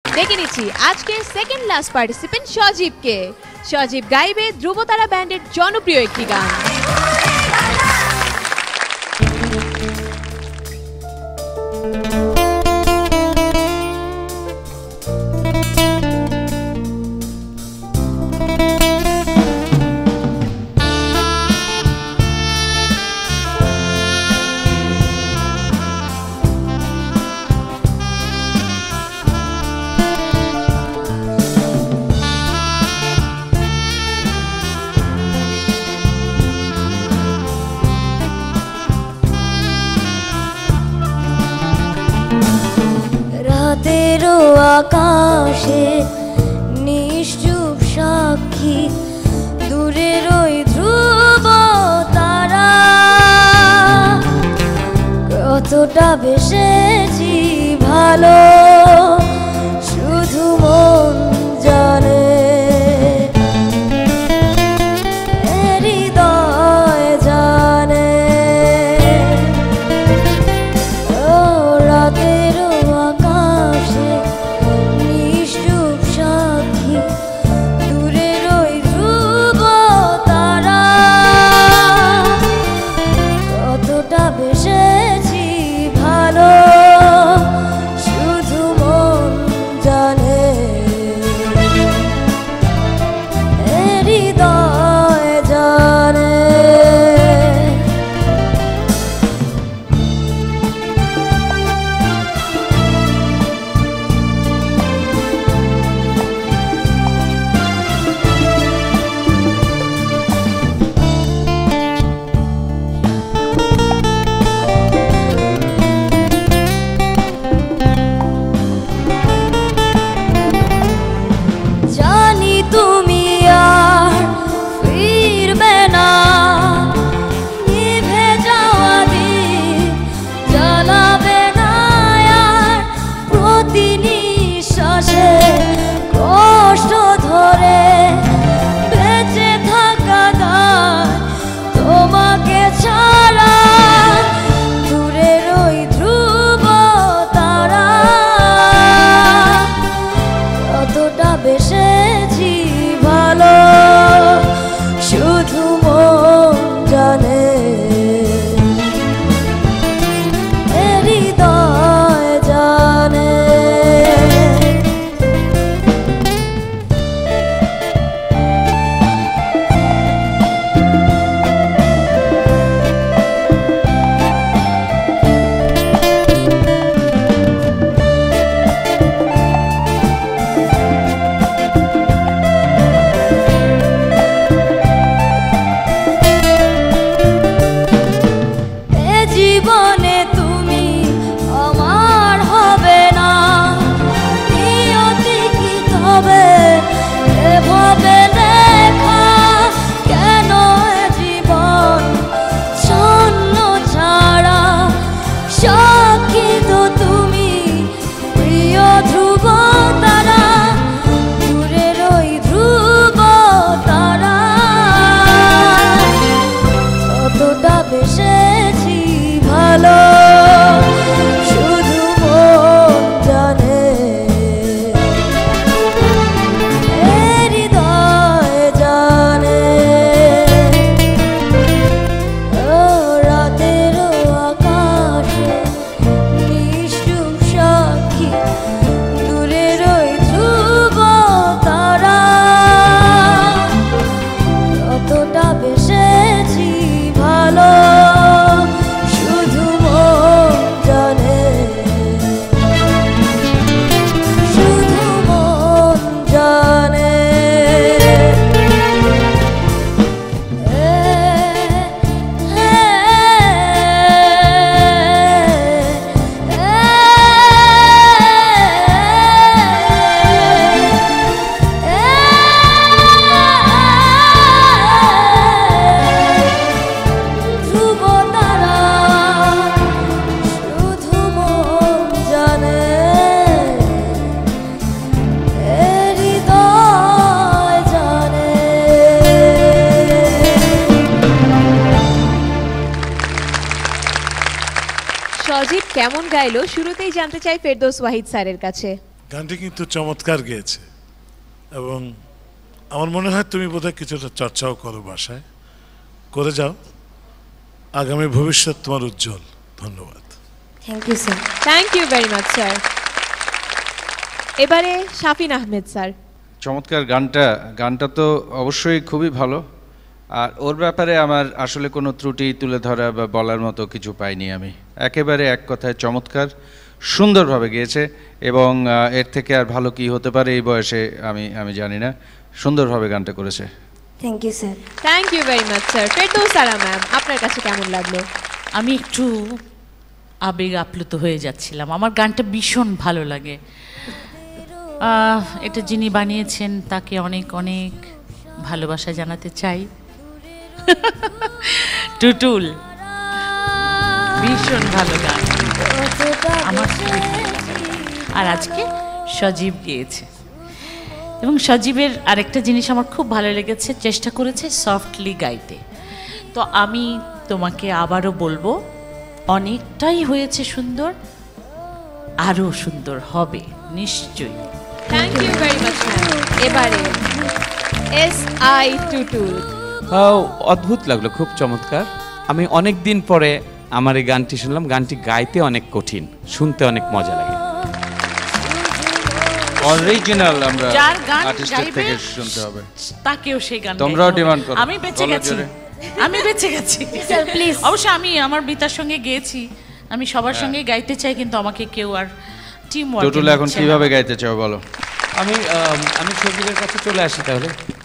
ডেকে নিচ্ছি আজকের সেকেন্ড লাস্ট পার্টিসিপেন্ট সজীবকে। সজীব গাইবে ধ্রুবতারা ব্যান্ডের জনপ্রিয় একটি গান। আকাশে নিশ্চুপ সাক্ষী দূরের ওই ধ্রুব তারা কতটা বেসেছি ভালো শুধু মন জানে হৃদয় জানে ও রাতের আকাশে নিশ্চুপ সাক্ষী দূরের ওই ধ্রুব তারা কতটা বেসেছি ভালো শুধু মন জানে হৃদয় জানে জানি তুমি আর ফিরবে না নিভে যাওয়া দিক জ্বালাবে না আর প্রতি নিঃশ্বাসে কষ্ট ধরে বেঁচে থাকা দায় তোমাকে ছাড়া দূরের ওই ধ্রুব তারা কতটা বেসেছি ভালো শুধু মন জানে হৃদয় জানে এ জীবনে তুমি আমার হবে না নিয়তি কি তবে এভাবে লেখা কেন এ জীবন ছন্ন ছাড়া সাক্ষী তো তুমি প্রিয় ধ্রুব তারা দূরের ওই ধ্রুব তারা কতটা বেসেছি ভালো শুধু মন জানে হৃদয় জানে ও রাতের আকাশে নিশ্চুপ সাক্ষী দূরের ওই ধ্রুব তারা কতটা বেসেছি ভালো শুধু মন জানে শুধু মন জানে ধ্রুব তারা শুধু মন জানে হৃদয় জানে সজীব কেমন গাইলো শুরুতেই জানতে চাই ফেরদৌস ওয়াহিদ স্যারের কাছে। গানটি কিন্তু চমৎকার গেয়েছে এবং আমার মনে হয় তুমি বোধহয় কিছুটা চর্চাও করো বাসায়, করে যাও। আগামী ভবিষ্যৎ তোমার উজ্জ্বল। ধন্যবাদ। Thank you sir. Thank you very much sir. এবারে শাফিন আহমেদ স্যার। চমৎকার গানটা তো অবশ্যই খুবই ভালো, আর ওর ব্যাপারে আমার আসলে কোনো ত্রুটি তুলে ধরা বা বলার মতো কিছু পাইনি আমি। একেবারে এক কথায় চমৎকার, সুন্দরভাবে গেয়েছে এবং এর থেকে আর ভালো কি হতে পারে এই বয়সে আমি জানি না। সুন্দরভাবে গানটা করেছে। Thank you sir. Thank you very much sir. Ferdous Ara ma'am, আপনার কাছে কেমন লাগলো? আমি একটু আবেগ আপ্লুত হয়ে যাচ্ছিলাম। আমার গানটা ভীষণ ভালো লাগে। এটা যিনি বানিয়েছেন তাকে অনেক অনেক ভালোবাসা জানাতে চাই। টুটুল, ভীষণ ভালো গান আমার। আর আজকে সজীব গিয়েছে এবং সজীবের আরেকটা জিনিস আমার খুব ভালো লেগেছে, চেষ্টা করেছে সফটলি গাইতে। তো আমি তোমাকে আবারও বলবো, অনেকটাই হয়েছে সুন্দর, আরও সুন্দর হবে নিশ্চয়ই। Thank you very much ma'am. এবারে SI টুটুল। অদ্ভুত লাগলো, খুব চমৎকার। আমি অনেক দিন পরে আমার এই গানটি শুনলাম। গানটি গাইতে অনেক কঠিন, শুনতে অনেক মজা লাগে। অরিজিনাল আমরা যার গান আর্টিস্টের গাইবে থেকে শুনতে হবে, তাকেও সেই গান তোমরাও গাইতে হবে। ডিমান্ড করো। আমি বেঁচে গেছি, আমি বেঁচে গেছি স্যার প্লিজ। অবশ্য আমি আমার বিতার সঙ্গে গেয়েছি, আমি সবার সঙ্গে গাইতে চাই, কিন্তু আমাকে কেউ আর টিম ওয়ার্ক। টুটুল এখন কিভাবে গাইতে চাও বলো? আমি সজীবের কাছে চলে আসি তাহলে।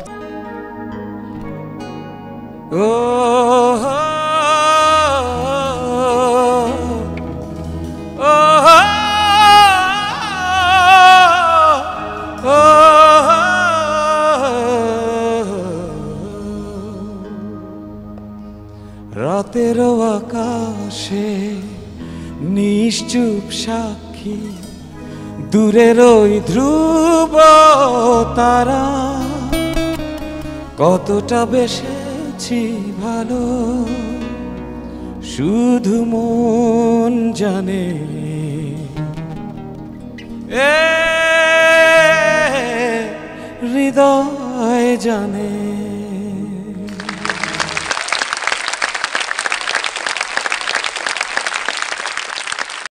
রাতের আকাশে নিশ্চুপ সাক্ষী, দূরের ওই ধ্রুব তারা, কতটা বেসেছি ভালো শুধু মন জানে। হৃদয় জানে।